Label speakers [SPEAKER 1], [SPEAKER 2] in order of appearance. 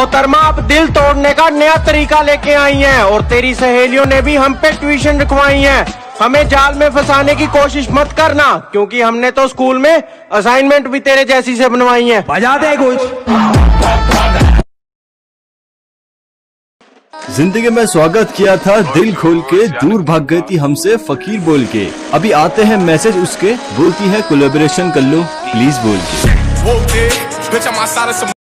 [SPEAKER 1] मोहतरमा आप दिल तोड़ने का नया तरीका लेके आई हैं और तेरी सहेलियों ने भी हम पे ट्यूशन रखवाई है। हमें जाल में फंसाने की कोशिश मत करना, क्योंकि हमने तो स्कूल में असाइनमेंट भी तेरे जैसी से बनवाई है।
[SPEAKER 2] बजा दे कुछ।
[SPEAKER 3] जिंदगी में स्वागत किया था दिल खोल के, दूर भाग गई थी हमसे फकीर बोल के। अभी आते हैं मैसेज उसके, बोलती है कोलैबोरेशन कर लो प्लीज बोल के।